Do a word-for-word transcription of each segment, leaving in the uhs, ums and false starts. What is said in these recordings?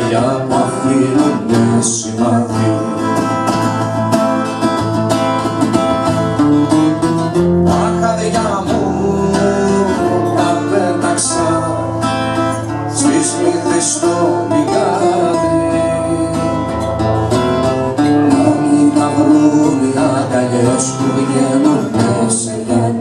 παιδιά που αφήνουνε σημάδι. Τα χαδιά μου τα πέταξα στις μύθες στο λιγάδι, να μην τα βρουν οι αγκαλιές που βγαίνουνε σε λιάνι.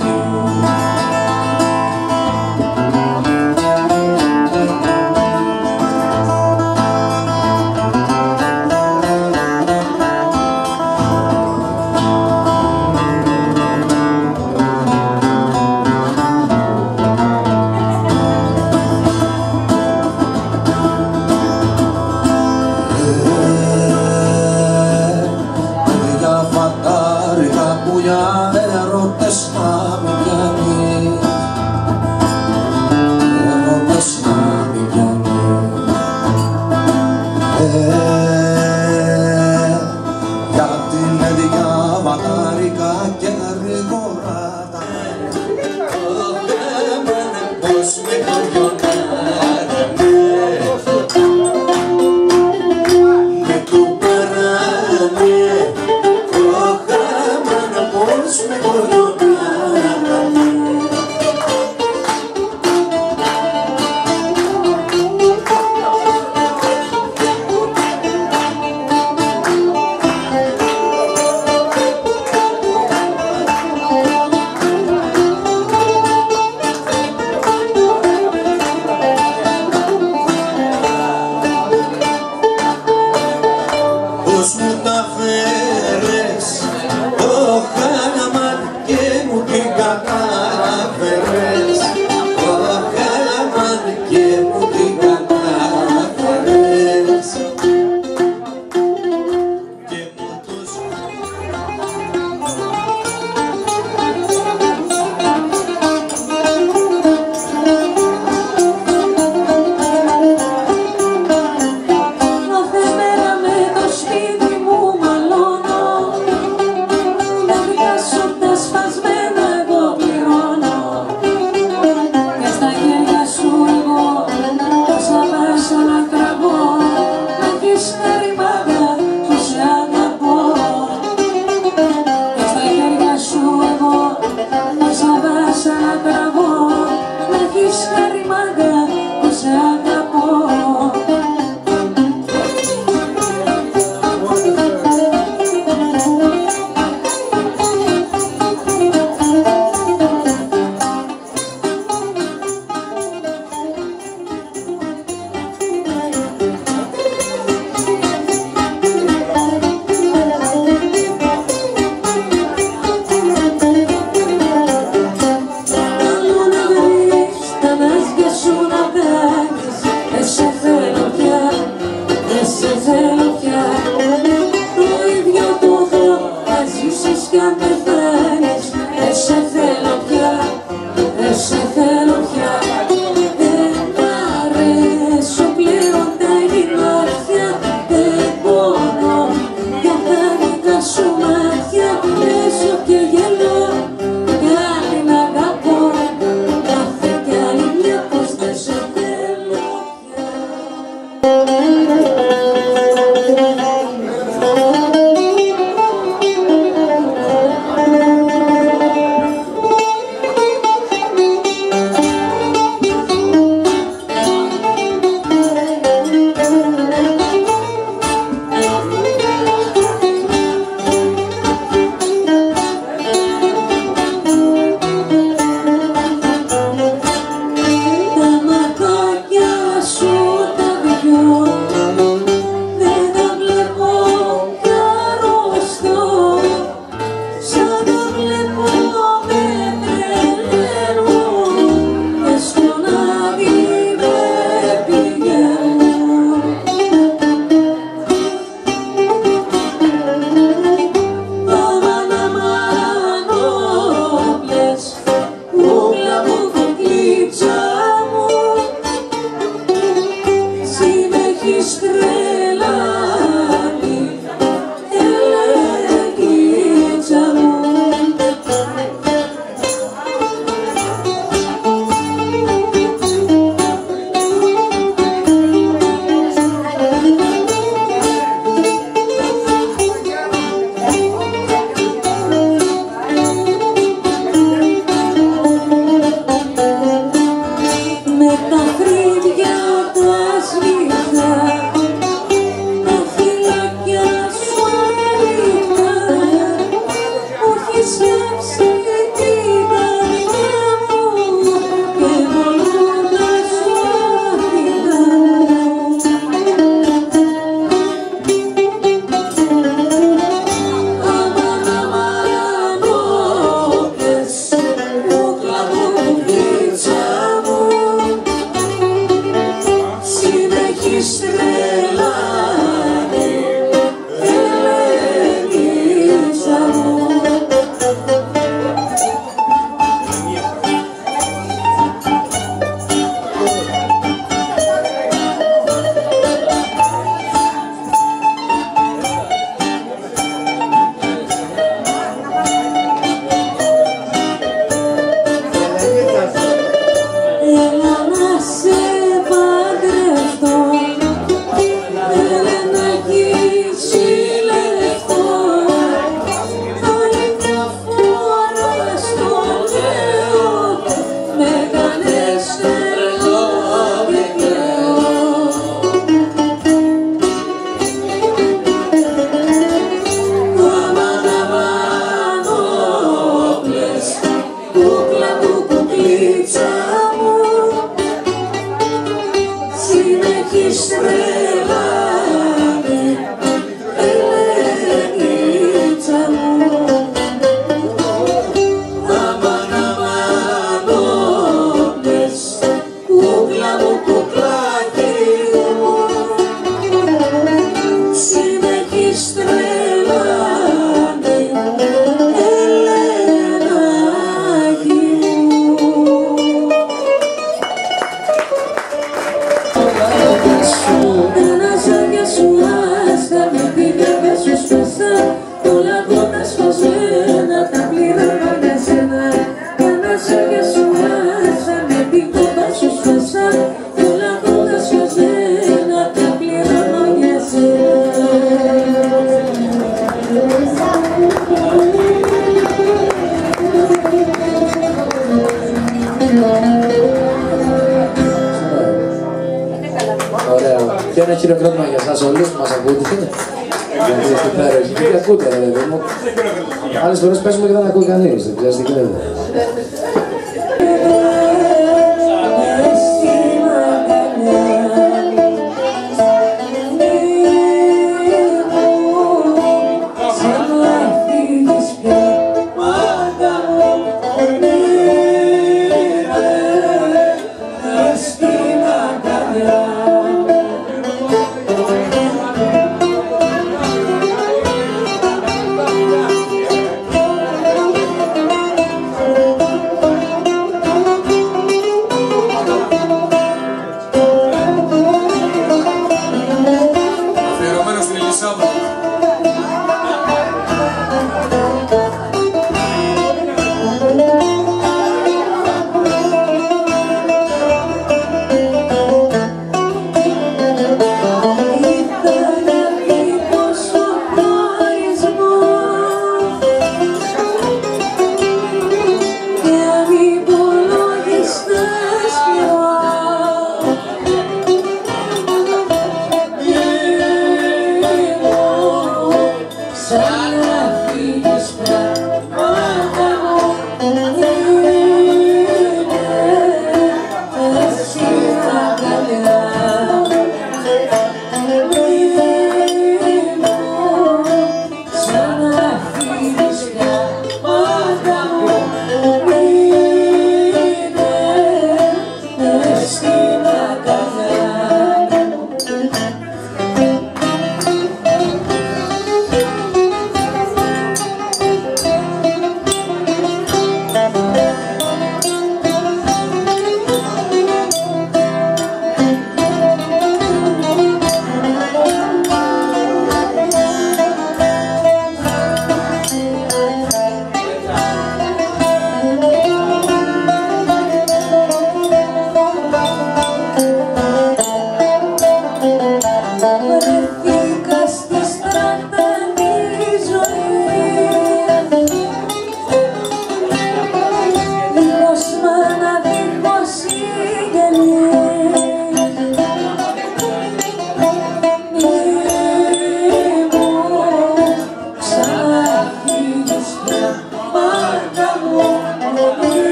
Ένα χειροκρότημα για εσάς όλους που μας ακούτε. Γιατί είστε υπέροχοι. Γιατί ακούτε, ρε παιδί μου. Άλλες φορές παίζουμε και δεν ακούει κανείς. Δεν ξέρεις τι γίνεται.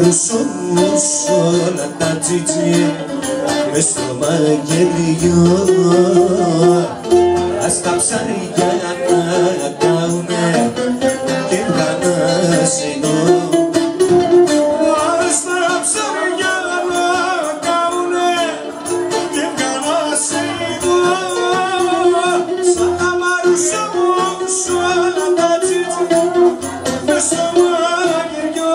παρουσιούς όλα τα τσίτσι μες στο μαγειριό. Ας τα ψάρια να κάουνε και γανάσινο. Ας τα ψάρια να κάουνε και γανάσινο. Σαν τα παρουσιούς όλα τα τσίτσι μες στο μαγειριό.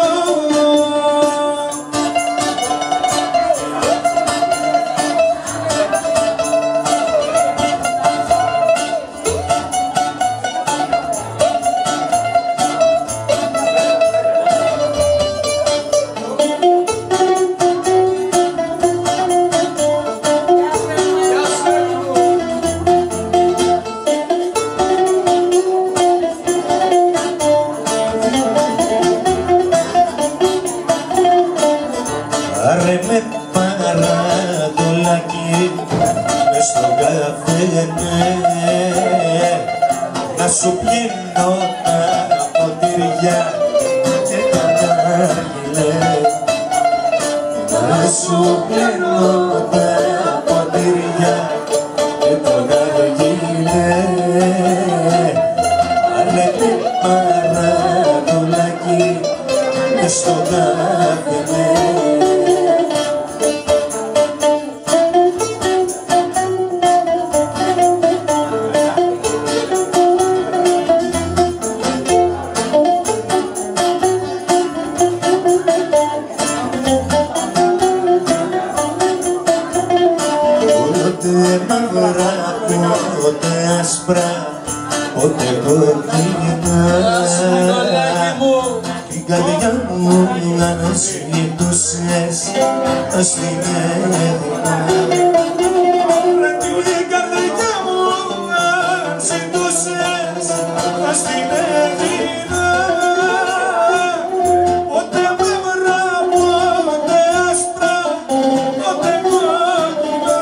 Πάρε με παραδολάκι μες στον καφέ, να σου πιένω τα ποτήρια και τα ναργιλέ. Να σου πιένω τα ποτήρια και τα ναργιλέ. Πάρε με παραδολάκι μες στον καφέ. Πότε μαύρα, πότε άσπρα, πότε κόκκινα. Την καρδιά μου αν ζητούσες, ας την έδινα. Την καρδιά μου αν ζητούσες, ας την έδινα. Πότε μαύρα, πότε άσπρα, πότε κόκκινα.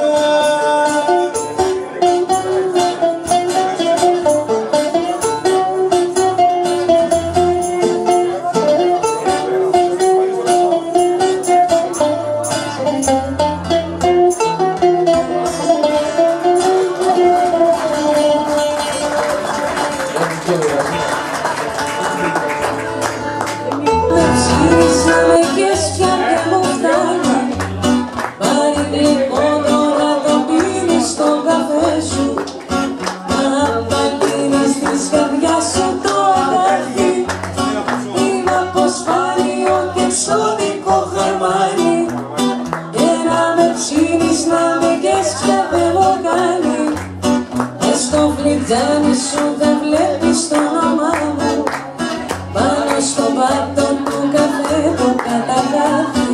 Τζάνι σου δεν βλέπεις το όνομά μου, πάνω στο πάτο του καφέ το καταγράφει.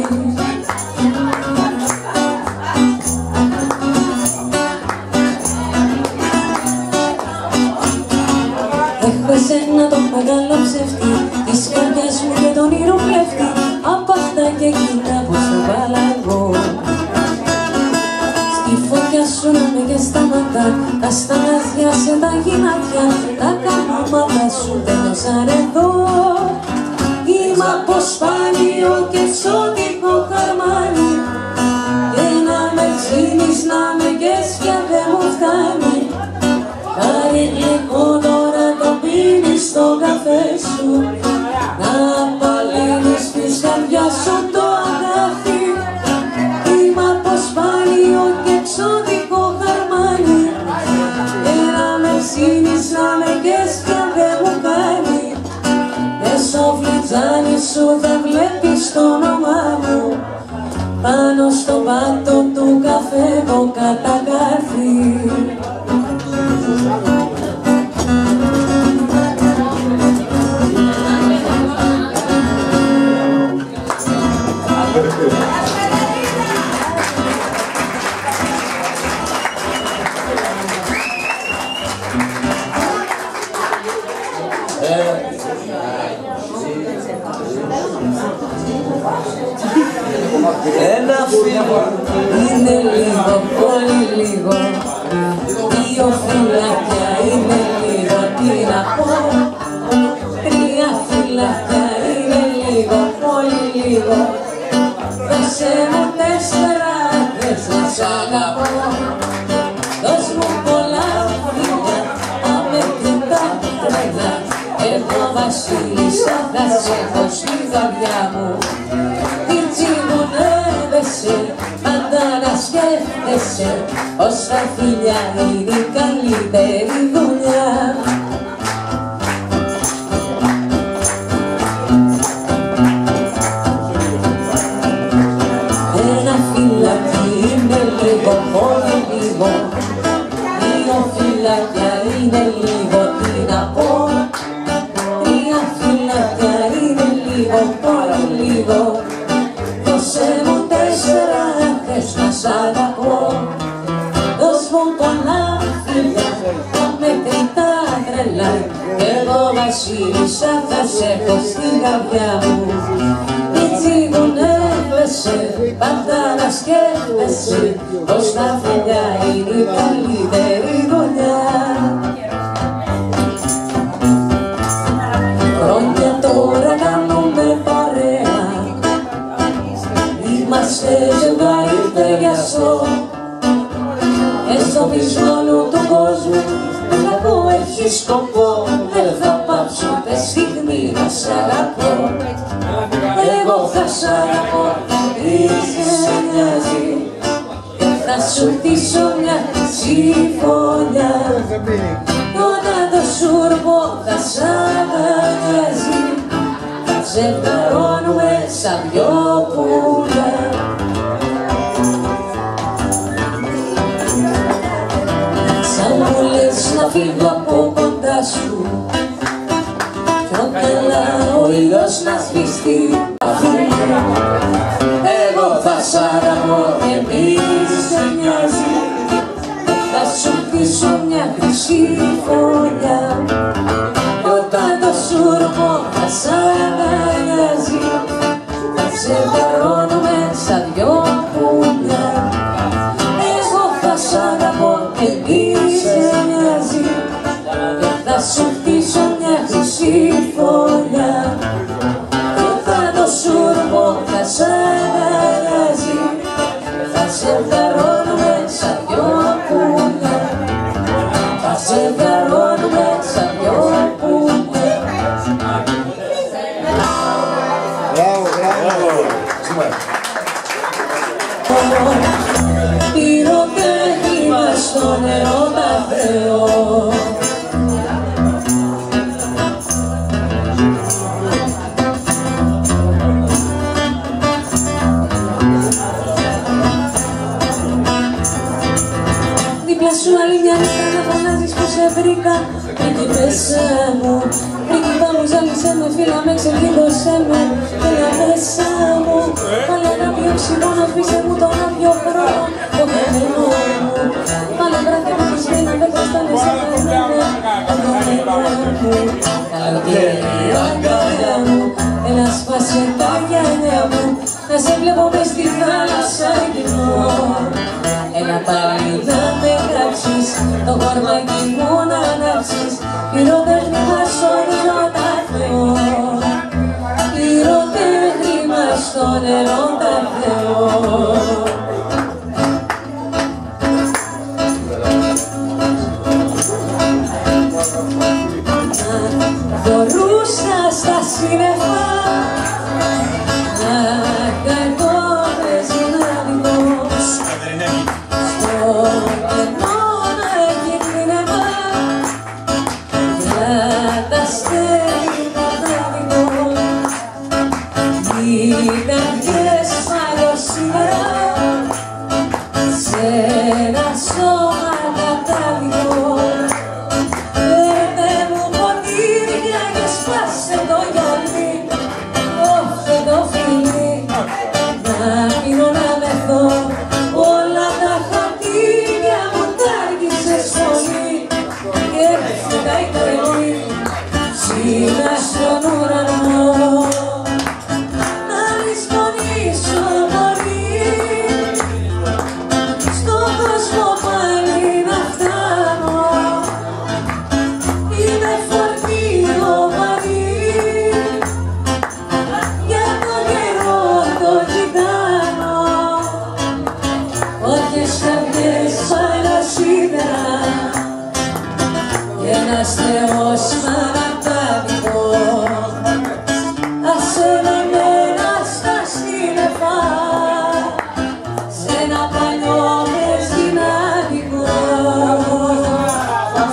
Έχω εσένα το μεγάλο ψεύτη της καρδιάς μου και τον ήρω κλέφτη, απ' αυτά και εκείνα πως το βάλα εγώ. Στη φωτιά σου να με και σταματά, τα στανάζια σε τα γυνάτια, τα καμώματα σου τέλειωσαν εδώ. Είμαι από σπάνιο και εξωτικό χαρμάνι, και να με ξύνεις, να με καίσια δεν μου φτάνει. Πάρε γλυκό τώρα το πίνεις στο καφέ σου, να παλύνεις της καρδιάς σου το αγάπη. Είμαι από σπάνιο και εξωτικό χαρμάνι, και να με ψήνεις, να με καίσια δεν μου κάνει. Μες στο φλιτζάνι σου θα βλέπεις το όνομά μου, πάνω στο πάτο του καφέ το καταγράφει. Ένα φίλο είναι λίγο, πολύ λίγο. Δύο φυλάκια είναι λίγο, τι να πω. Τρία φυλάκια είναι λίγο, πολύ λίγο. σ' αγαπώ. Δώσ' μου πολλά φιλιά, αμετρητά τρέλα. Εγώ βασίλισσα θα σε έχω στη καρδιά μου. Τι τσιμουνεύεσαι, πάντα να σκέφτεσαι πως τα φιλιά είναι η καλύτερη δουλειά. Ένα φυλάκι είναι λίγο, πολύ λίγο. Δύο φυλάκια είναι λίγο, τι να πω. Τρία φυλάκια είναι λίγο, πολύ λίγο. Δώσε μου τέσσερα, θες να σ' αγαπώ. Δώσ' μου πολλά φιλιά, αμετρητά τρελά. Εγώ βασίλισσα θα σε έχω στην καρδιά μου. Μη τσιγουνεύεσαι, πάντα να σκέφτεσαι πως τα φιλιά είναι η καλύτερη δουλειά. Χρόνια τώρα κάνουμε παρέα, είμαστε ζευγάρι ταιριαστό. Έστω πίσω όλου του κόσμου κακό έχει σκοπό. Δεν θα πάψω ούτε στιγμή να σ' αγαπώ. Εγώ θα σ' αγαπώ, τι σε νοιάζει. Και θα σου χτίσω μια συμφωνιά. Όταν το σούρπο θα σ' αγκαλιάζει, θα ξεβαρώνουμε σαν δυο πουλιά. Σαν μου λες να φύγω από κοντά σου, κι όταν ο ήλιος να σβηστεί αφήνει. Εγώ θα σ' αγαπώ και μη σε νοιάζει. Θα σου χτίσω μια χρυσή φωλιά. Κι όταν το σούρπο θα σ' αγκαλιάζει, θα ξεβαρώνουμε σαν δυο πουλιά. Εγώ θα σ' αγαπώ και μη σε νοιάζει. Και θα σου χτίσω μια χρυσή φωλιά. Κι όταν το σούρπο θα σ' αγκαλιάζει, θα ξεβαρώνουμε σαν δυο πουλιά. Θα ξεβαρώνουμε σαν δυο πουλιά. Πυροτέχνημα στο νερό τα Θεό. Δίπλα σου άλλη μια νύχτα να φωνάζεις που σε βρήκα. Πρίγκιπεσσα μου, πρίγκιπα μου, ζάλισε με, φίλα με, ξεκίνησε με. Έλα μέσα μου, πάλε κάποιο ψημόνο, σβήσε μου τον άδειο χρόνο. Το χαμένο μου, πάλε βράδια μου, κλεισμένα, δεν χρωστάνε σε χαμένα. Το χαμένο μου, καλοκαίρι αγκαλιά μου. Έλα σπάσε τα γυαλιά μου, να σε βλέπω μες στη θάλασσα γυμνώ. Έλα πάλι να με γράψεις, το κορμάκι μου να ανάψεις. Πυροτέχνημα στο νερό τα Θεό. Πυροτέχνημα στο νερό τα Θεό. Φορούσα στα σύννεφα να κάνω πρεζινάδικος. Στο κενό να έχει νεύμα για τα αστέρι κατάδικο. Οι καρδιές παλιό σήμερα σε ένα σώμα κατάδικο. Φέρτε μου ποτήρια και σπάστε το γυαλί, όφτε το φιλί, να μείνω να μεθώ. Όλα τα χαρτίδια μου τα άργησες πολύ και έρχεται τα η τρελή ψηλά στον ουρανό. Να λησπονήσω πολύ, στον κόσμο πάλι να φτάνω. Είναι φορτίο βαρύ, για τον καιρό το κοιτάνω. Όποιες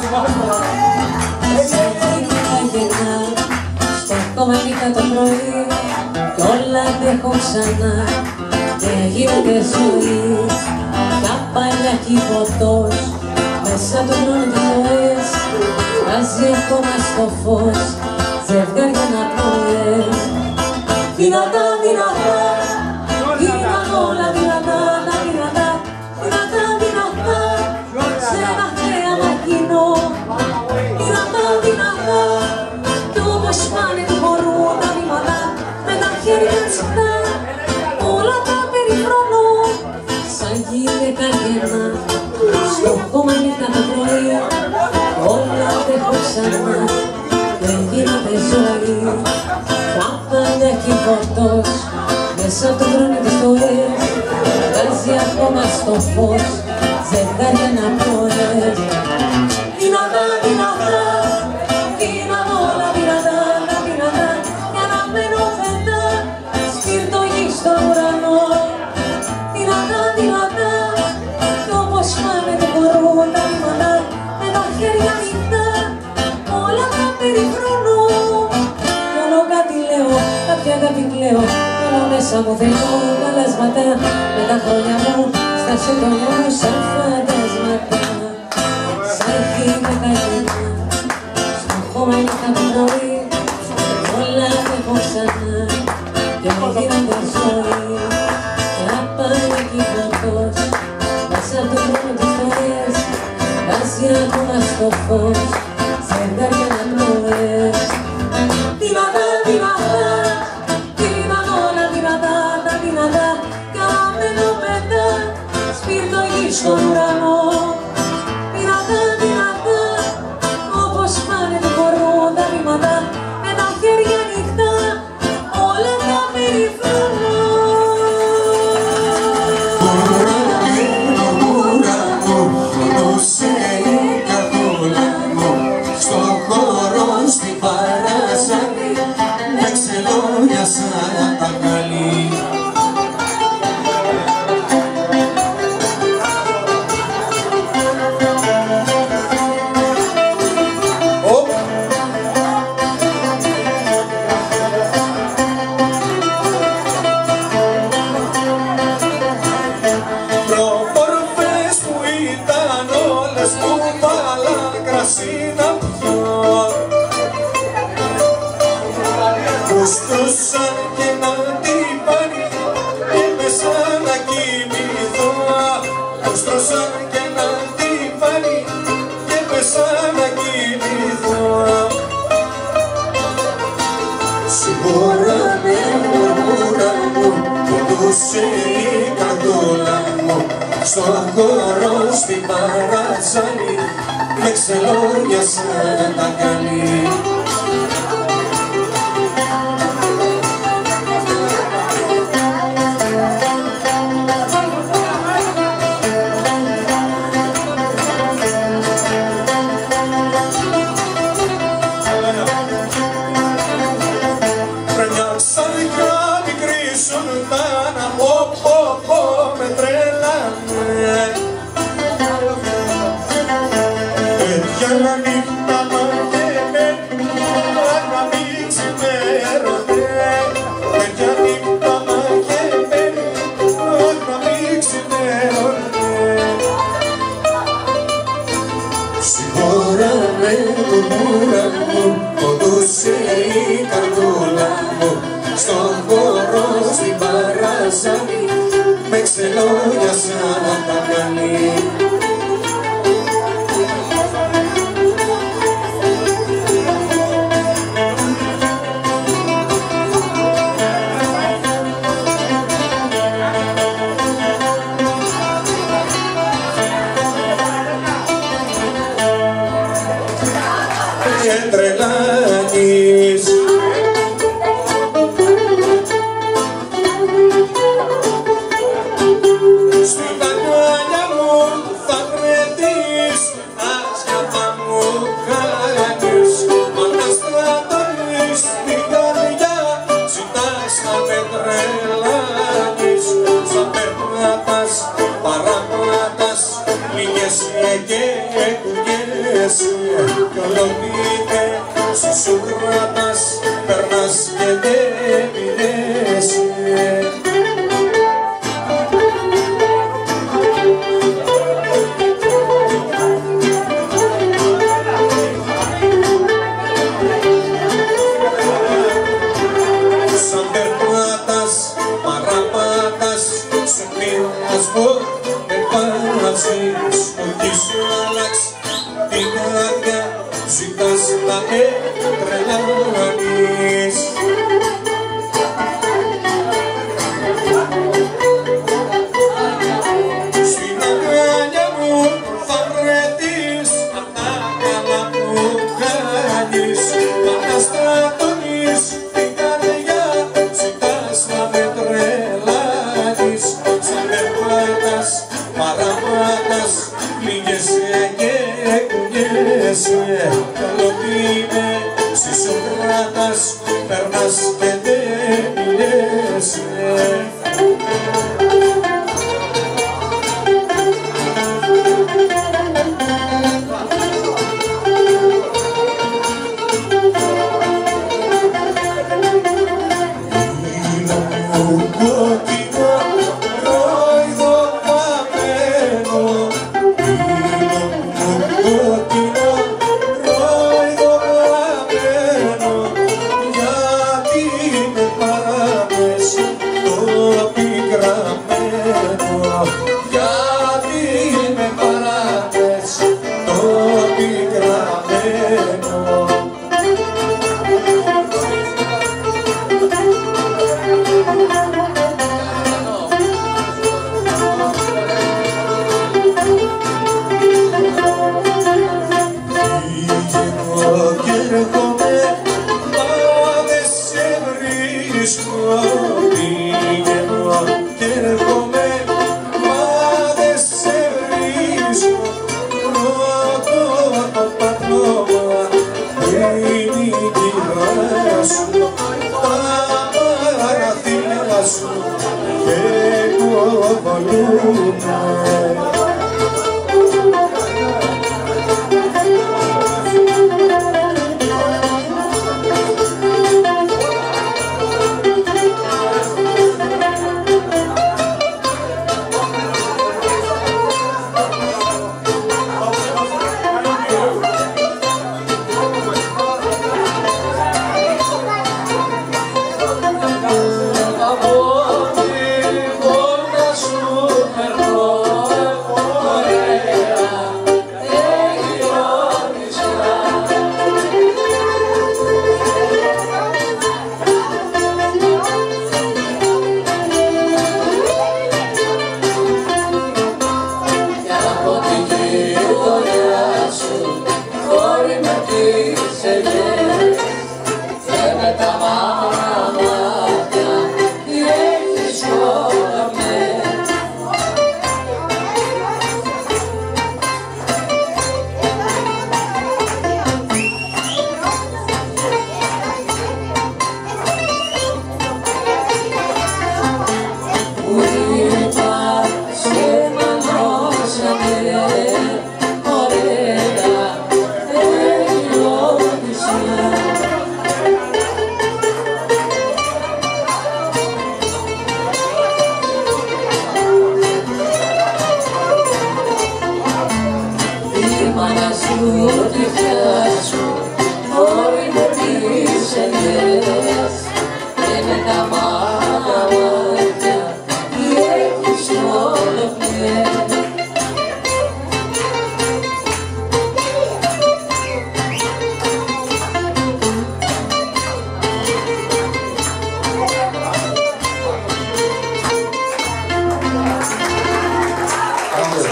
Στέκομαι νύχτα το πρωί κι όλα αντέχω ξανά και γίνεται ζωή. Τα παλιά κυβωτός μέσα από τον χρόνο της ζωής βάζει ακόμα στο φως ζευγάρια να πνοές. Δυνατά, δυνατά, γίναν όλα δυνατά, τα δυνατά, δυνατά, δυνατά, σε ένα θέαμα κοινό. Δυνατά, δυνατά, κι όπως πάνε του χορού τα βήματα με τα χέρια ψηλά, όλα τα περιφρονώ σαν γυναίκα γερνά. Στο κόμμα νύχτα το πρωί όλα αντέχω ξανά και γίνεται ζωή. Τα πάντα κυβωτός μέσα από τον χρόνο της ζωής βγάζει ακόμα στο φως ζευγάρια να πνοές. Δυνατά, δυνατά, γίναν όλα δυνατά, τα δυνατά για να μένω φεντά σπίρτο γη στον ουρανό. Δυνατά, δυνατά, κι όπως πάνε το χορό τα βήματα με τα χέρια ανοιχτά όλα τα περιφρονώ. Κι όλο κάτι λέω, κάποια αγάπη κλαίω κι όλο μέσα μου θέλω καλάσματα με τα χρόνια μου στα σεντόνια μου σαν φαντάσματα. Σαν γυναίκα γερνά στο χώμα νύχτα το πρωί όλα έχω ξανά και γίνονται ζωή. Τα πάντα κυβωτός μέσα από τον χρόνο της ζωής βάζει ακόμα στο φως ζευγάρια να πνοές. Δυνατά, δυνατά, γίναν όλα δυνατά, τα δυνατά για να μένω μετά σπίρτο γη στον ουρανό. Δυνατά, δυνατά, όπως πάνε το χορό τα βήματα με τα χέρια ανοιχτά όλα τα περιφρονώ. Ουρανό, ουρανό, δώσε η καρδούλα μου στον χώρο στην παράζανη με ξελόγια σαν τα καλή. Προμορφές που ήταν όλες που βάλαν κρασί να πιω, που στρώσαν και να την πάνει και μέσα να κοιμηθώ, που στρώσαν και να την πάνει και μέσα να κοιμηθώ. Συγχωράμε μουρμούρα μου, ποντούσε η καρδούλα μου στον χώρο στην παράζανη με ξελόγια σαν τα καλή. Φρενιάξαν κι μικρή σουλτάνα, πω πω πω με τρέλανε. Παιδιά να νύχτα μαγεμένη, να μην ξημέρωνε. Παιδιά νύχτα μαγεμένη, να μην ξημέρωνε. Συγχωράμε μουρμούρα μου, ποντούσε η καρδούλα μου στον χώρο στην παράζανη με ξελόγια σαν τα καλή. Και τρελάνεις στην αγκαλιά μου θα κρετείς, άσια θα μου κάνεις, μα να στρατώνεις την καρδιά, ζητάς να με τρελάνεις, σαν περπάτας, παραπάτας, λίγες και κουκές κουνιέσαι κι ολομήνε σου κρατάς, περνάς και δεν μιλέσαι. Σαν περπάτας, παραπάτας, σε πειρασμό με βάζεις, ότι σου αλλάξ την άδεια, ζητάς να με τρελάνεις. Στην αγκαλιά μου θα βρεθείς απ' τα καλά που κάνεις, μα να στρατώνεις την καρδιά, ζητάς να με τρελάνεις. Σαν περπάτας, παραπάτας, πληγέσαι και κουνιέσαι, κι ολομήνε σου κρατάς, περνάς και δεν μιλέσαι.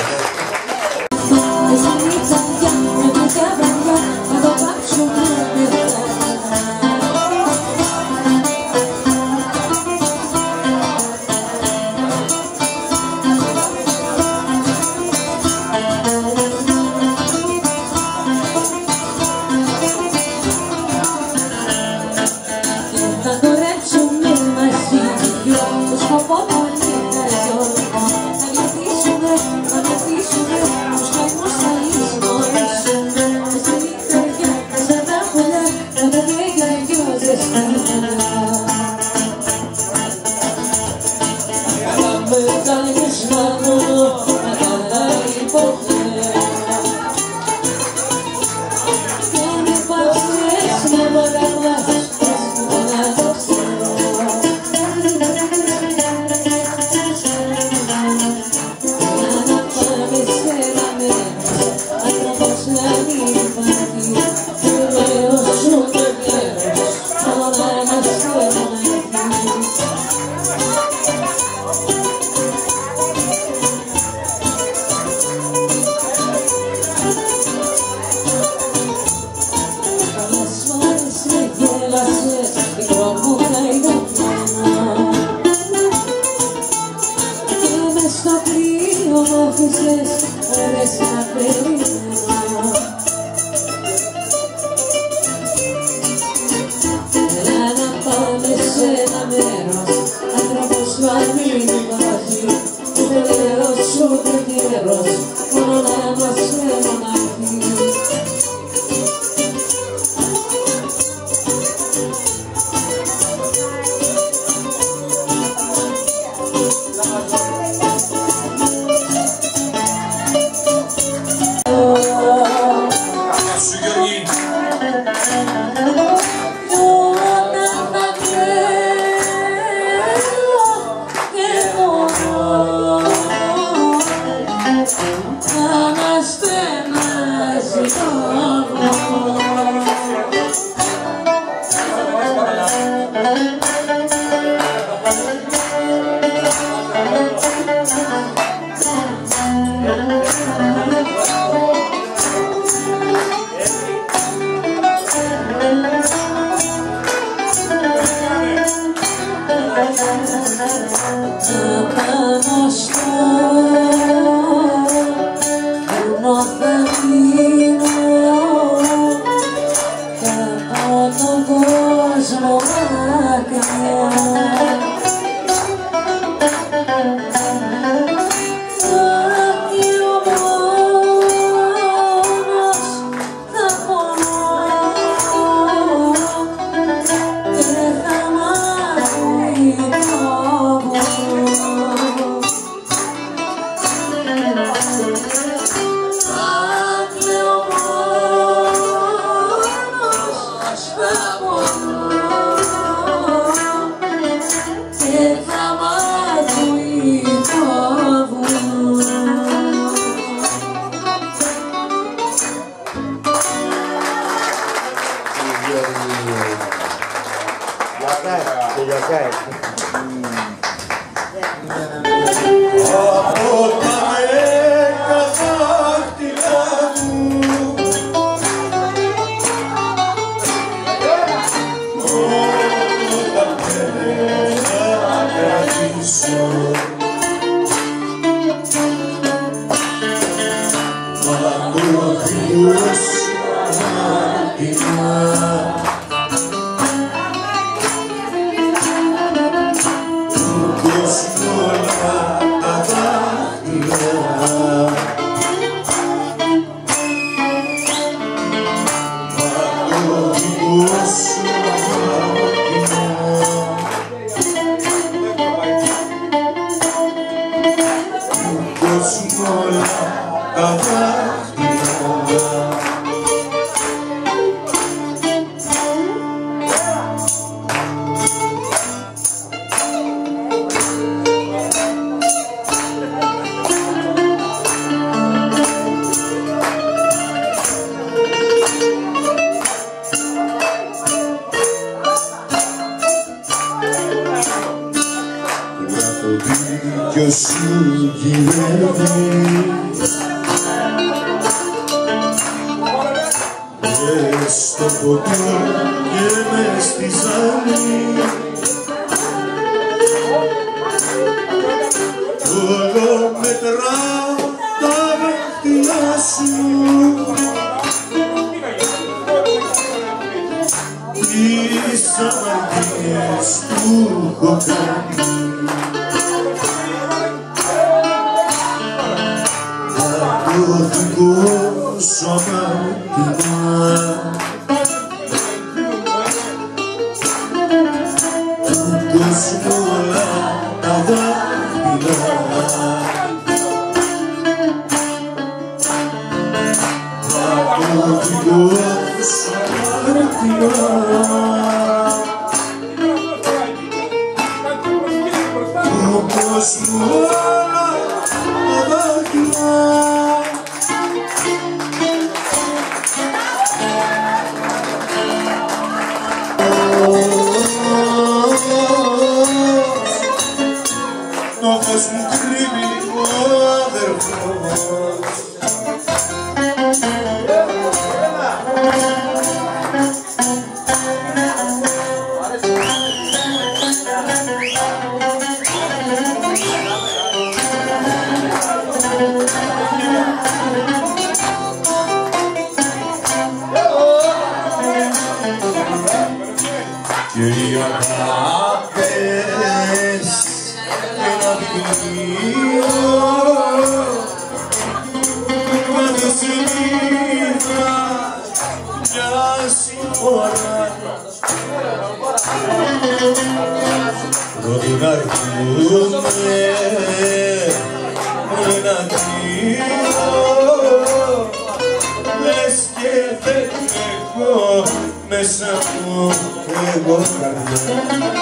Esa mi talla, me toca bailar, cuando paso και οι αγάπες ένα βιβλίο κάθε σελίδα μια συμφορά πρώτοι να έρθουνε ένα κρύο λες και δεν έχω μέσα μου εγώ καρδιά.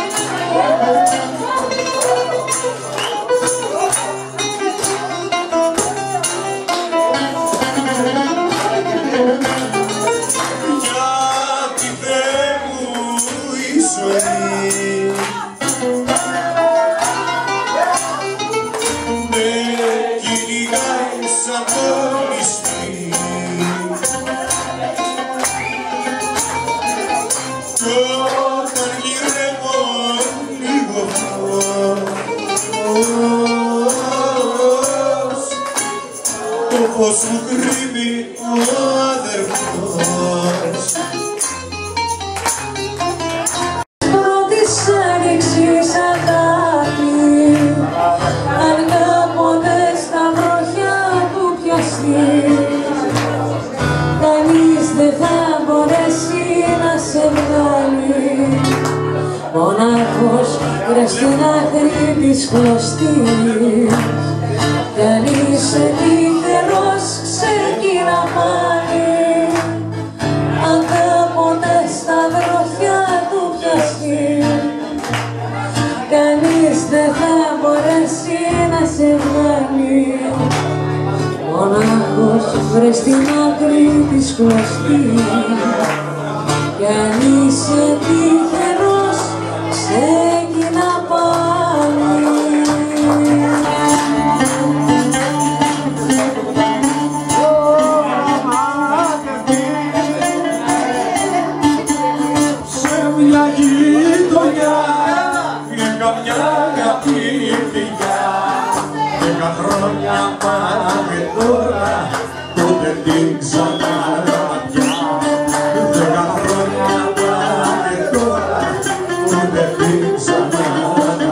Γιατί δεν μου η ζωή με κυνηγάει σαν το νησί κι όταν γυρεύω λίγο φως το φως μου κρύβει ο αδερφός. Πρώτης άνοιξης αγάπη αν κάποτε στα βροχιά του πιαστείς κανείς δεν θα μπορέσει να σε βγάλει μονάχος κρες στην άκρη της κλωστής κι αν είσαι τυχερός ξεκίνα πάλι αν κάποτε στα βροχιά του πιαστείς κανείς δεν θα μπορέσει να σε βγάλει μονάχος βρες στην άκρη της κλωστής κι αν είσαι τυχερός ξεκίνα πάλι. Σε μια γειτονιά είχα μια αγάπη φιλιά δέκα χρόνια πάμε τώρα τότε την ξαναδιά δέκα χρόνια πάμε τώρα τότε την ξαναδιά.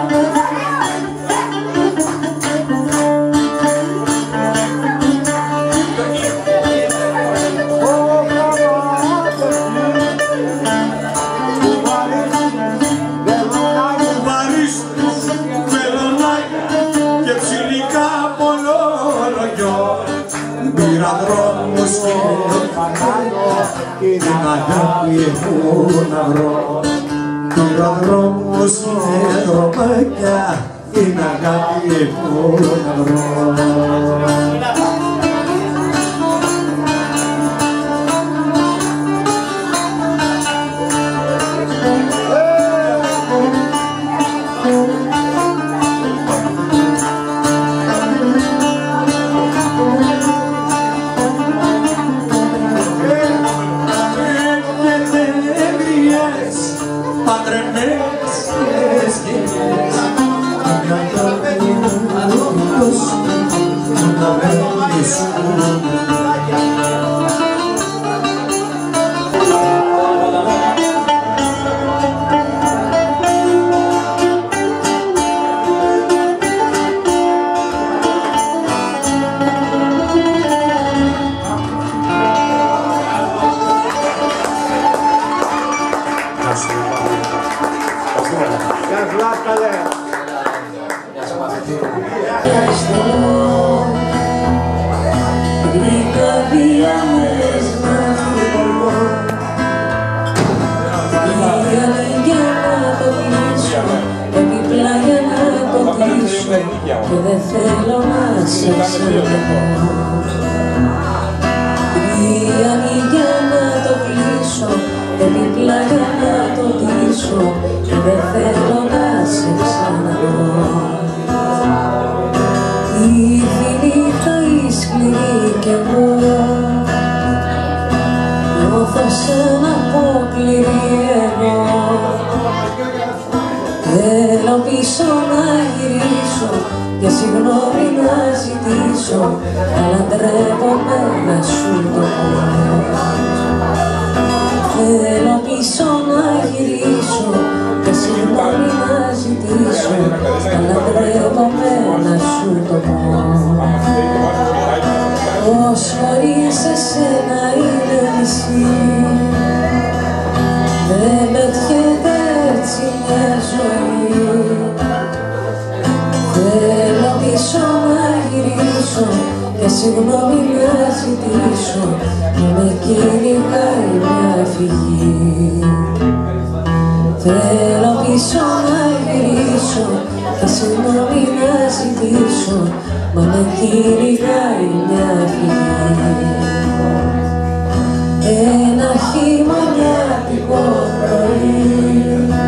Πήρα δρόμους και φανάρω την αγάπη μου να βρω. Πήρα δρόμους και δρομάκια την αγάπη μου να βρω. Και δεν θέλω να σε ξαναδώ. Τριάνι για να το κλείσω, επιπλά για να το κλείσω και δεν θέλω να σε ξαναδώ. Ήρθε η νύχτα η σκληρή κι εγώ νιώθω σαν αποκληρή εγώ. Θέλω πίσω να γυρίσω και συγγνώμη να ζητήσω, αλλά ντρέπομαι να σου το πω. Θέλω πίσω να γυρίσω συγγνώμη να ζητήσω, να με κυνηγάει μια φυγή. Θέλω πίσω να γυρίσω και συγγνώμη να ζητήσω, μα με κυνηγάει μια φυγή. Ένα χειμωνιάτικο πρωί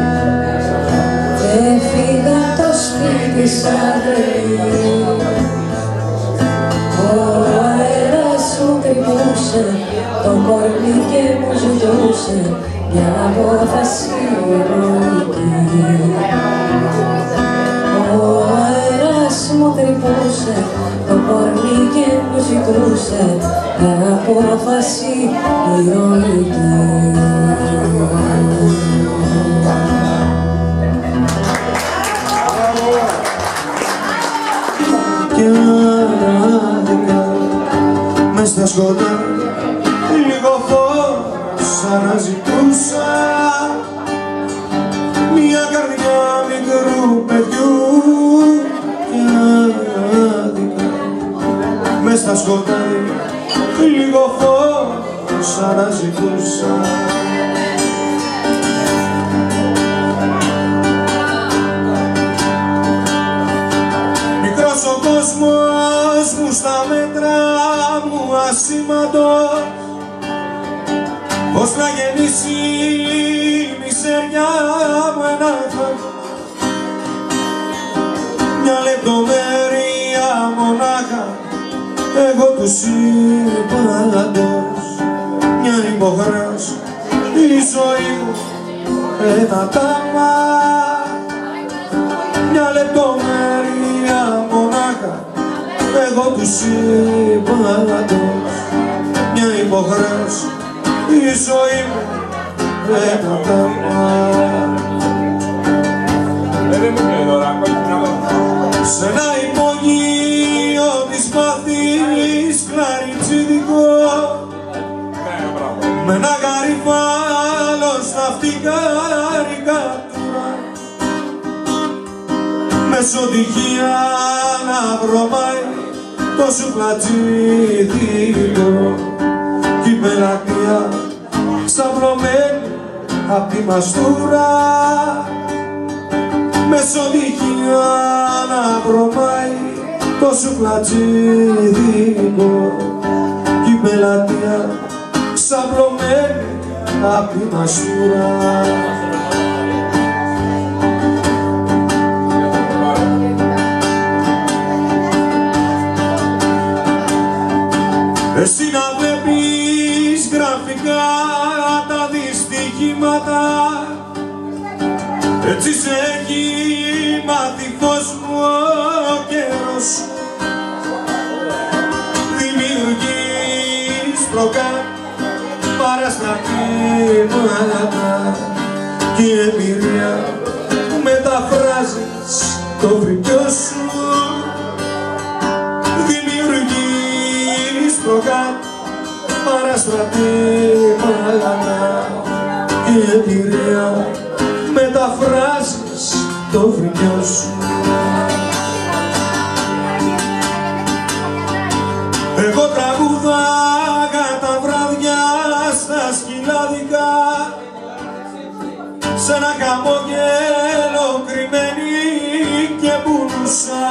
έφυγα το σπίτι σαν τρελή. Ο αέρας μου τρυπούσε το κορμί και μου ζητούσε μια απόφαση ηρωική. Ο αέρας μου τρυπούσε το κορμί και μου ζητούσε μια απόφαση ηρωική. Και άδικα μες στα σκοτάδια λίγο φως αναζητούσα, μια καρδιά μικρού παιδιού. Και άδικα μες στα σκοτάδια λίγο φως αναζητούσα. Μικρός ο κόσμος μου στα μέτρα μου ασήμαντος, πώς να γεννήσει η μισεριά μου ένα εθνό. Μια λεπτομέρεια μονάχα εγώ τους είπα αντός, μια υποχρέωση η ζωή μου ένα τάμα. Μια λεπτομέρεια μονάχα εγώ τους είπα αντός, μια υποχρέωση η ζωή μου ένα τάμα. Σ' ένα υπογείο της παθής κλαριτσίδικο, με ένα γαριφάλο στα φτικάρικα του, μεσοτυχία να βρωμάει το σουφλατζίδικο κι η πελατεία ξαπλωμένη απ' τη μαστούρα. Μεσοτυχία να βρωμάει το σουφλατζίδικο κι η πελατεία ξαπλωμένη απ' τη μαστούρα. Εσύ να βλέπεις γραφικά τα δυστυχήματα, έτσι σε έχει μάθει φως μου ο καιρός σου. Δημιουργείς προκά παραστρατήματα και η εμπειρία μεταφράζεις το φρικιό σου. Δημιουργείς προκά παραστρατήματα και η εμπειρία μεταφράζεις το φρικιό σου. Εγώ τραγουδάγα τα βράδια στα σκυλάδικα, σ' ένα χαμόγελο κρυμμένη και πουλούσα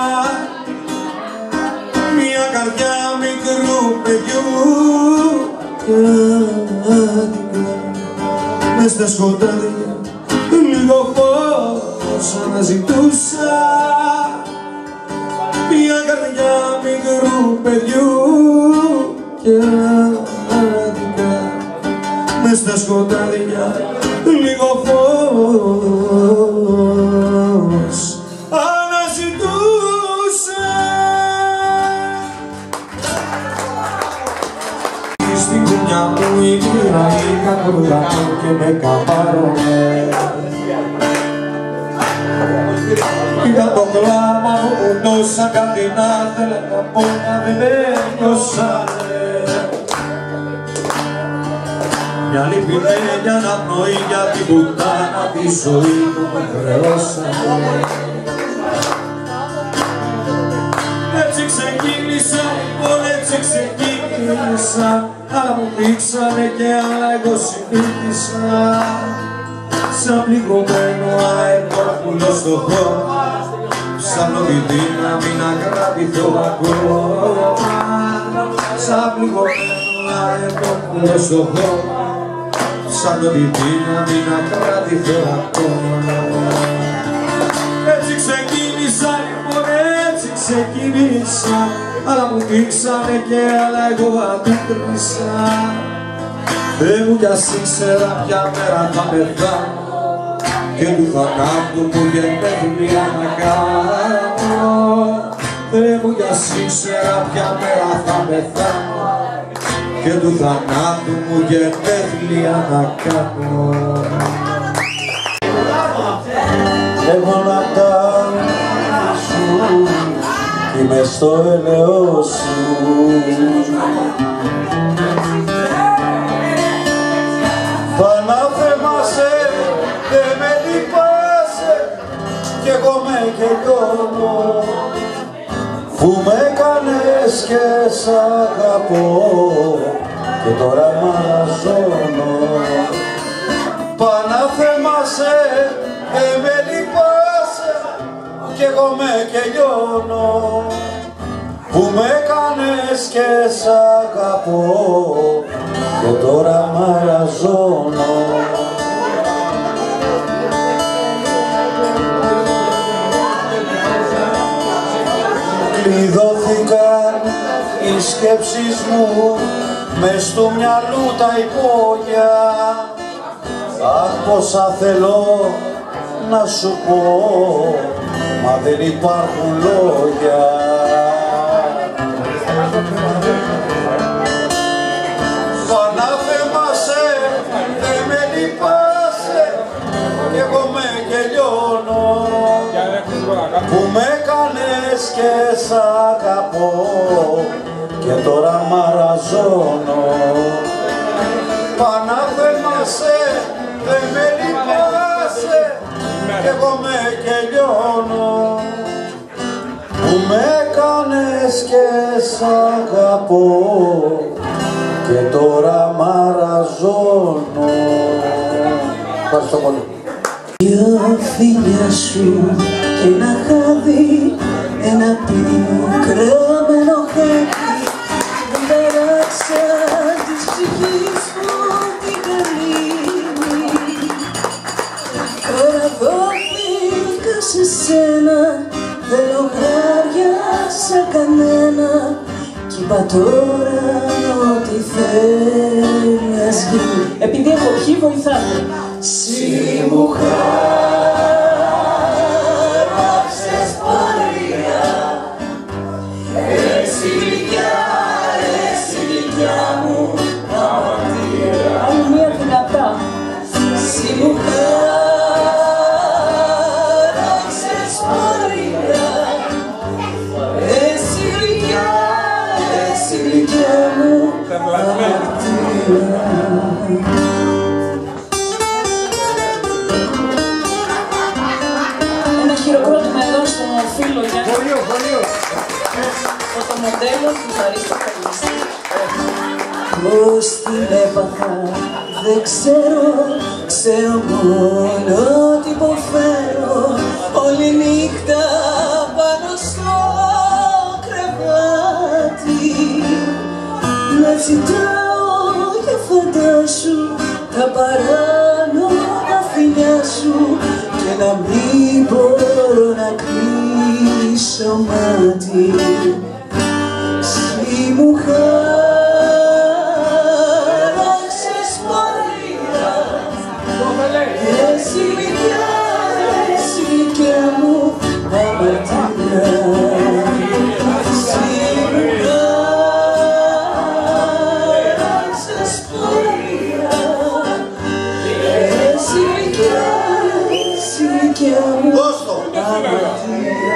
μια καρδιά μικρού παιδιού. Και άδικα μες στα σκοτάδια λίγο φως αναζητούσα, μια καρδιά μικρού παιδιού. Και άδικα μες στα σκοτάδια λίγο φως αναζητούσα. Στην κουνιά μου η πύρα είχα κουρδανό και με καμπάρωνε. Είδα το κλάμα μου που τόσα κάτι να θέλα να πω να δεν ένιωσανε. Μια λυπημένη αναπνοή για την πουτάνα τη ζωή που με χρεώσανε. Έτσι ξεκίνησα λοιπόν, έτσι άντεξα, άλλα μου πήξανε και άλλα εγώ συνήθισα. Σαν πληγωμένο αεροπούλο στο χώμα, ψάχνω τη δύναμη να κρατηθώ ακόμα. Σαν πληγωμένο αεροπούλο στο χώμα, ψάχνω τη δύναμη να κρατηθώ ακόμα. Έτσι ξεκίνησα λοιπόν, έτσι ξεκίνησα, άλλα μου πήξανε και άλλα εγώ αντίκρισα. Δεν μου κι ας ήξερα ποια μέρα θα πεθάνω και του θανάτου μου γενέθλια να κάνω. Δεν μου κι ας ήξερα ποια μέρα θα πεθάνω και του θανάτου μου γενέθλια να κάνω. Έχω να κάνω σου κι είμαι στο έλεος σου. Πανάθεμασαι, δεν με λυπάσαι κι εγώ με κελιώνω που με έκανες και σ' αγαπώ και τώρα μ' αναζώνω. Πανάθεμασαι, δεν με λυπάσαι κι εγώ με κελιώνω που με έκανες και σ' αγαπώ και τώρα μ' αραζώνω. Κλειδώθηκαν οι σκέψεις μου μες του μυαλού τα υπόγεια. Αχ, πόσα θέλω να σου πω, μα δεν υπάρχουν λόγια. Πανάθεμασαι, δεν με λυπάσαι κι εγώ με κελιώνω που με έκανες και σ' αγαπώ και τώρα μ' αραζώνω. Πανάθεμασαι, δεν με λυπάσαι κι εγώ με κελιώνω που με έκανες και σ' αγαπώ και τώρα μ' αραζώνω. Ευχαριστώ πολύ. Δυο φίλια σου και ένα χάδι, ένα πικραμένο χάδι, δεν περάσα της ψυχής μου την καλήνη. Τώρα δόθηκα σε σένα, δεν λογάριασα κανένα κι είπα τώρα ό,τι θέλει ας γίνει. Επειδή έχω πιει βοηθάτε. Συ μου χάραξες πορεία, εσύ γλυκιά, εσύ γλυκιά μου αμαρτία. Άλλη μία δυνατά. Συ μου χάραξες πορεία, εσύ γλυκιά, εσύ γλυκιά μου αμαρτία. Χειροκρότημα εδώ στον φίλο Γιάννη. Χωρίο, χωρίο. Φωτομοντέλο του Χαρίστο Καλιστή. Πώς την έπαθα δεν ξέρω, ξέρω μόνο ότι υποφέρω όλη νύχτα πάνω στο κρεβάτι. Να ζητάω για φαντάσου τα παράνομα φιλιά σου και να μην μπορώ να κλείσω μάτι. Συ μου χάραξες πορεία, εσύ γλυκιά, εσύ γλυκιά μου αμαρτία. Συ μου χάραξες πορεία, εσύ γλυκιά, εσύ γλυκιά μου αμαρτία.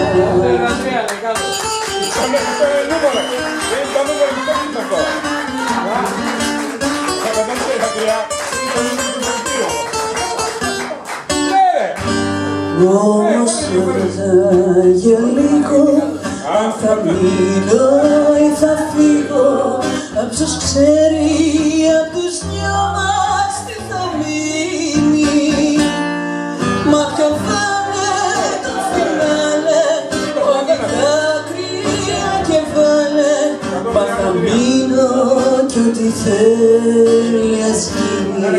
Όμως τώρα για λίγο, αν θα μείνω ή θα φύγω Ποιος ξέρει απ' τους δυο μας τι θα μείνει. Μα ποιο θα είναι το φινάλε, όλοι δάκρυα και βάλε. Μα θα μείνω κι ό,τι θέλει ας γίνει.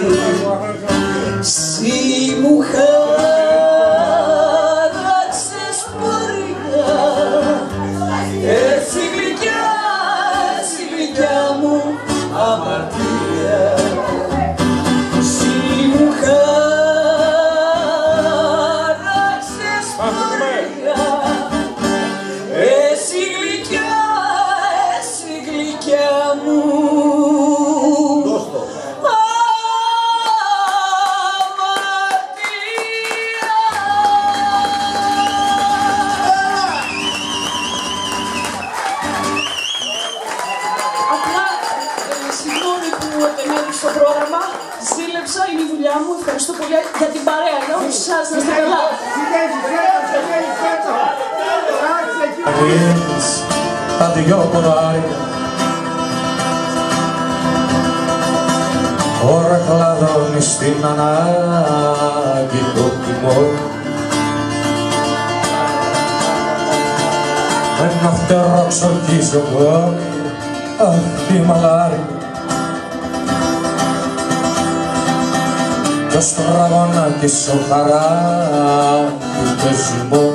Συ μου χάραξες πορεία, έτσι γλυκιά, έτσι γλυκιά μου αμαρτία. Συ μου χάραξες πορεία, έτσι γλυκιά, έτσι γλυκιά μου στο πρόγραμμα, ζήλεψα, είναι η δουλειά μου, ευχαριστώ πολύ για την παρέα, για όλους σας, να είστε καλά. Τα δυο ποδάρια ώρα κλαδώνεις την ανάγκη το τιμόνι. Ένα φτερό ξορκίζω εγώ, αχ τη μαλάρια. Κι ως τραγωνάκι σου χαράκι το ζυμό.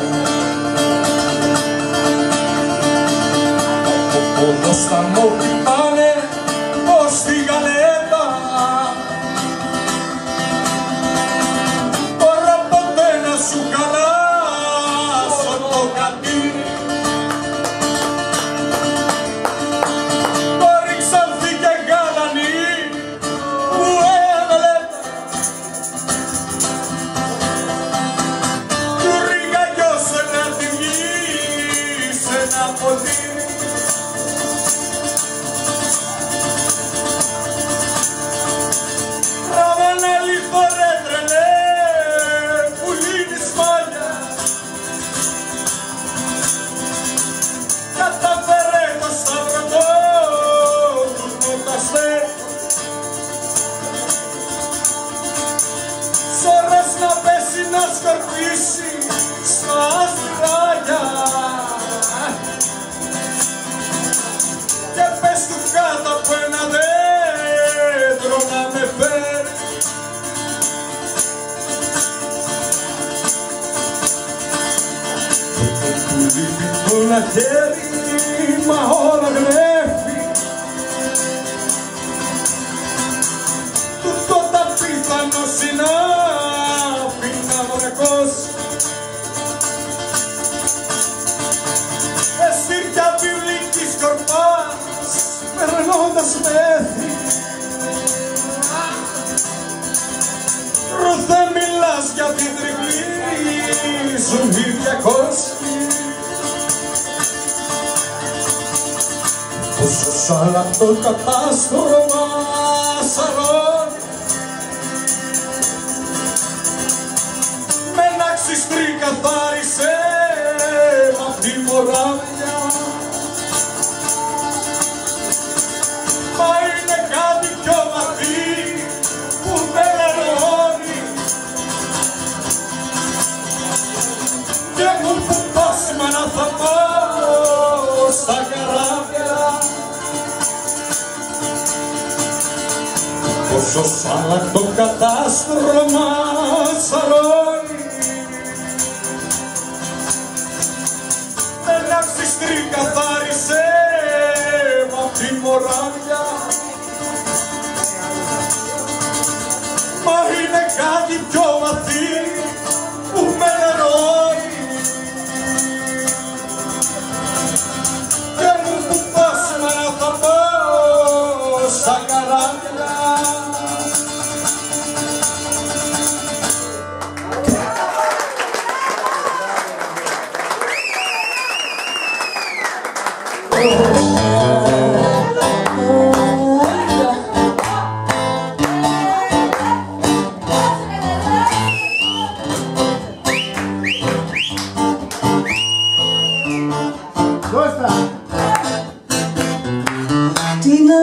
Από πόντος θα μου κοιτάνε ως τη γαλέτα. Τώρα ποτέ να σου χαράσω το κατήρι. Το ρίξανθη και γαλανή που έβαλετα. Του ριγαγιώσε να τη βγει σε ένα ποτήρι. Ραβανέλη φορέ τρελέ που λύνει σμάλια. Καταφέρε το σταυρωτό του νοταστέρ. Σ' να πέσει να σκορπίσει στα αστράγια. Και πες του κάτω από ένα δέντρο να με φέρει. Το του λείπει το ένα χέρι, μα όλα γλέφει. Τούτο τα πιθανό συνάφη να βρακώσει. Εστήρια βιβλική σκορπάς, περνώντας μέθη. Ρου δεν μιλάς για την τριπλή ζωή διακόσια. Πόσο σ' άλλα το κατάστρωμα σαρώνει. Με ένα ξυστρί καθάρισε μ' απ' τη μοράβια. Μα είναι κάτι πιο βαθύ που με λερώνει. Και μου που πάσμανα θα πάω στα καράβια. Πόσο σ' άλλα το κατάστρωμα σαρώνει. Με ένα ξυστρί καθάρισε μ' απ' τη μοράβια. Μα είναι κάτι πιο βαθύ που με λερώνει. Και μου που πάσμανα θα πάω στα καράβια. Την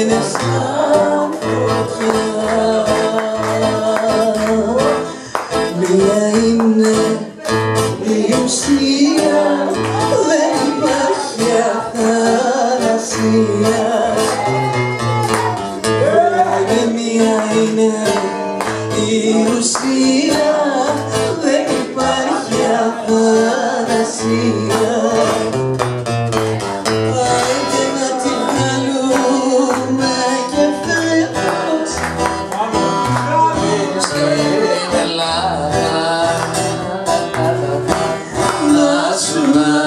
είναι σαν φωτιά. Μία είναι η ουσία, δεν υπάρχει αθανασία. Μία είναι η ουσία, δεν υπάρχει αθανασία. Άιντε να τη βγάλουμε και φέτος στην Ελλάδα, να σου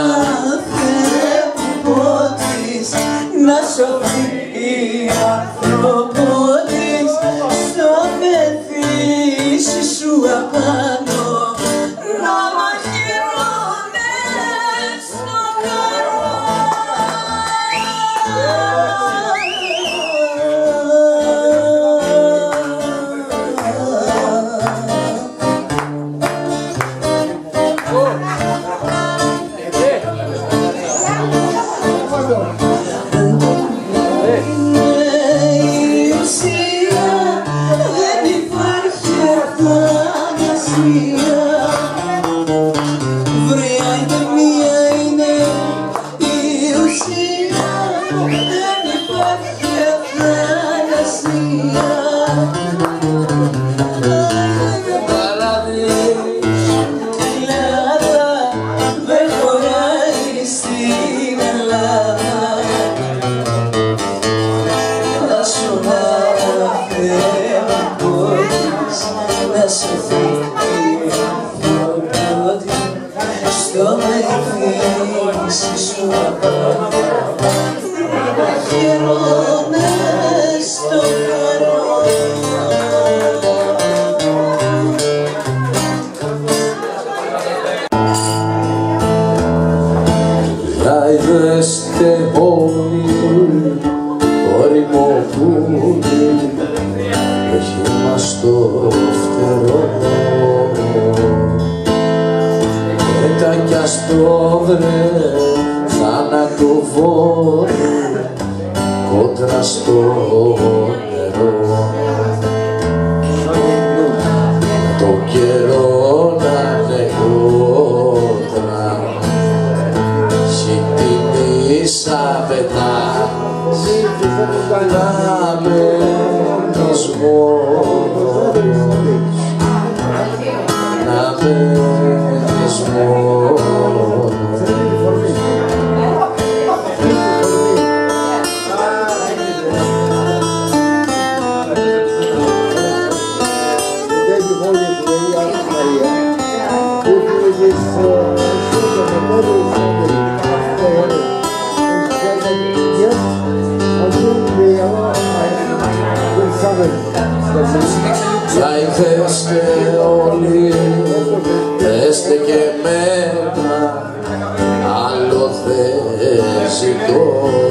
μάθει να σωθεί η ανθρωπότης στο μεθύσι σου απάνω, να μαχαιρώνες στο καρό. Λαϊθέστε όλοι, πέστε και εμένα, άλλο δεν ζητώ.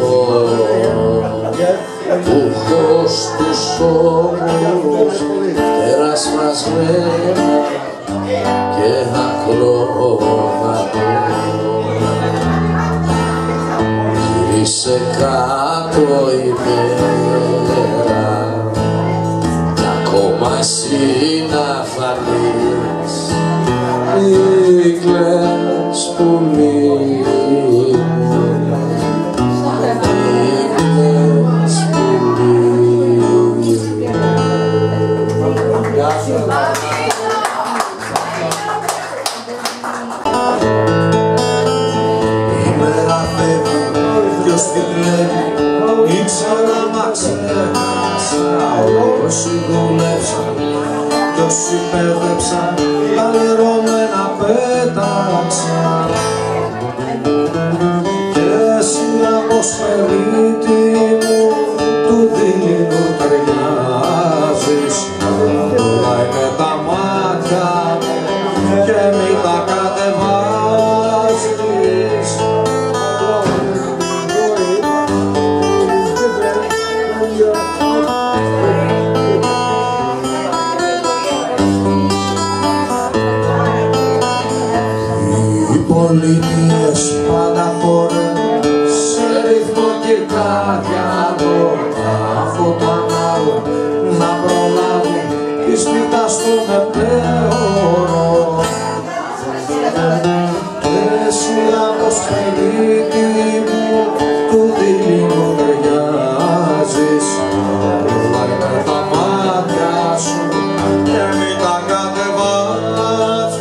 Ούχος τους ώμους, τερασμασμένα και ακρόματο. Γύρισε κάτω η μέρα, κι ακόμα εσύ να φανείς. Μη κλαις πουλί, ήξερα μα ξέχασα όσοι δούλεψαν κι όσοι πέδεψαν τα λερώμενα πέταξαν και εσύ από σπερίτη μου του δειλινού ταιριάζεις, όλα είναι τα μάτια και μη τα κατεβάζεις. Πολιτείες πάντα χώρες σε ρυθμό και κάποια νότα από σπίτι μου του δειλινού ταιριάζεις. Όλα είναι τα μάτια σου και μην τα κατεβάζεις.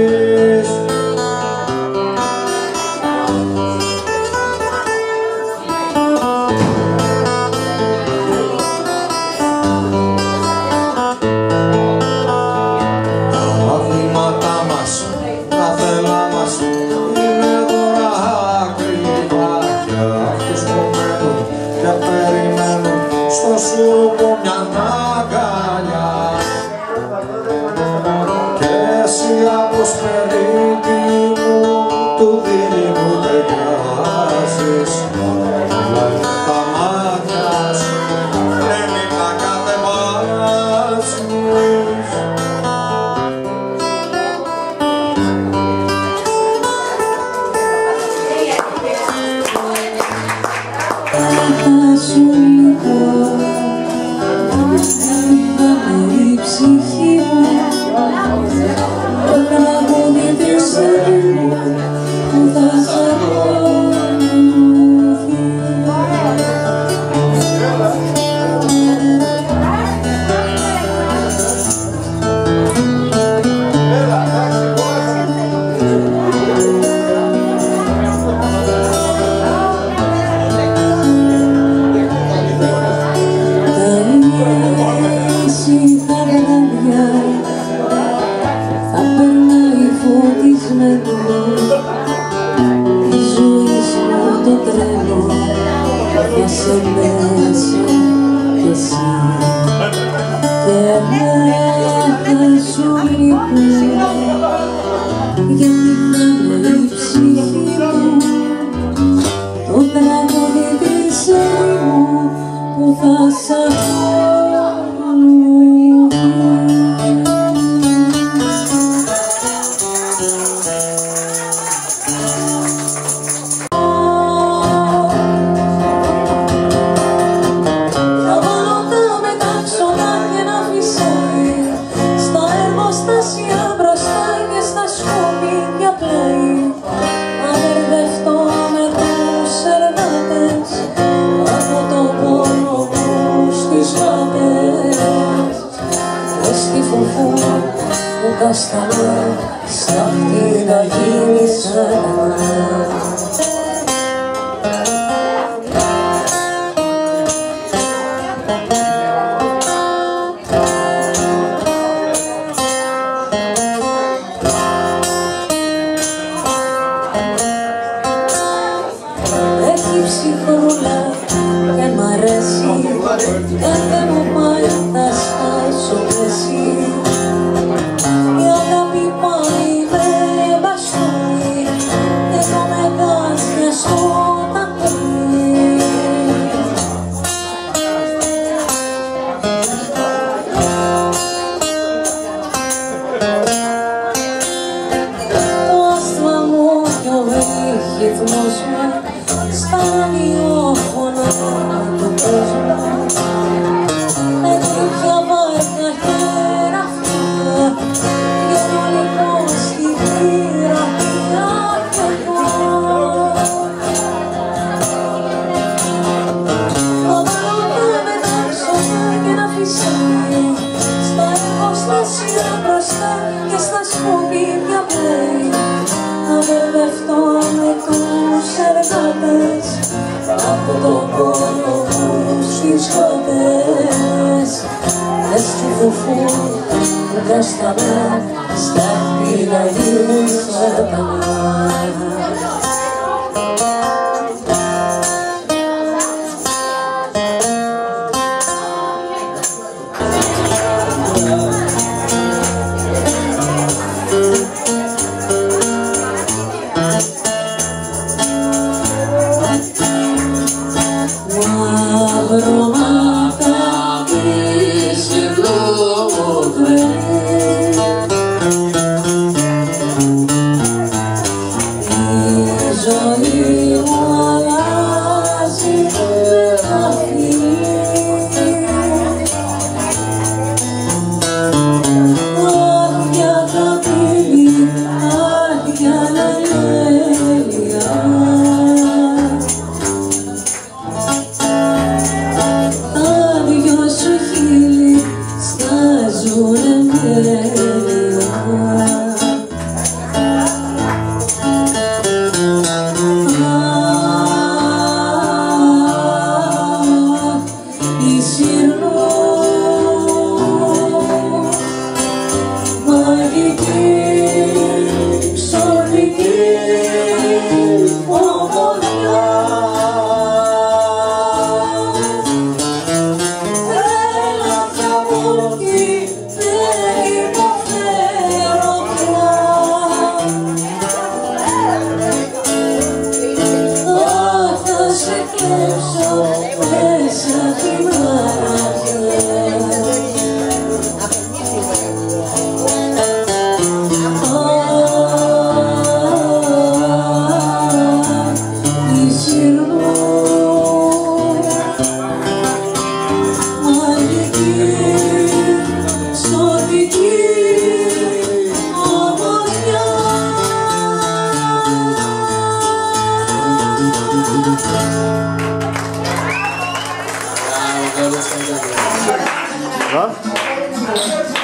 Τα βήματα μας, τα θέλα μας είναι τώρα ακριβά για αυτούς που μένουν και περιμένουν στο σούρουπο μια αγκαλιά. Και εσύ από σπίτι μου του δειλινού ταιριάζεις. Όλα είναι τα μάτια σου και μην τα κατεβάζεις. Θα σου λίγο, είδαμε η ψυχή μου, το τραγούδι της ζωή μου που θα σ' ακολουθεί. Yeah.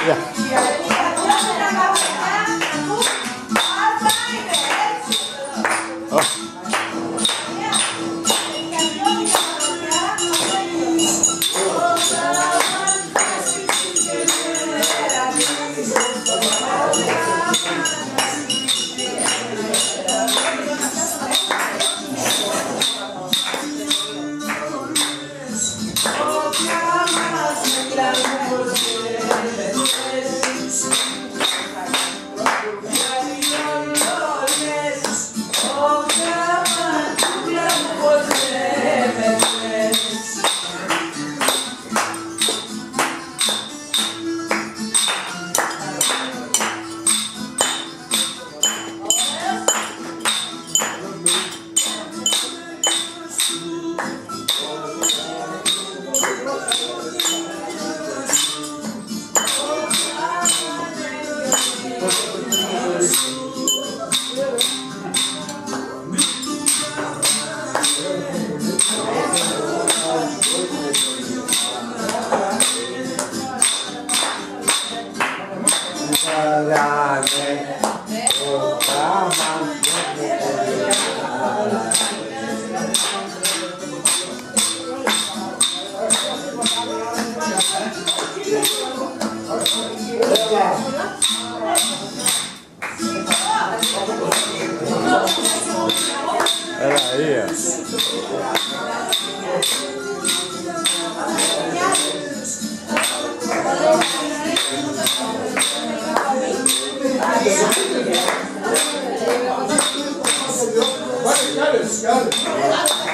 Got it, got it.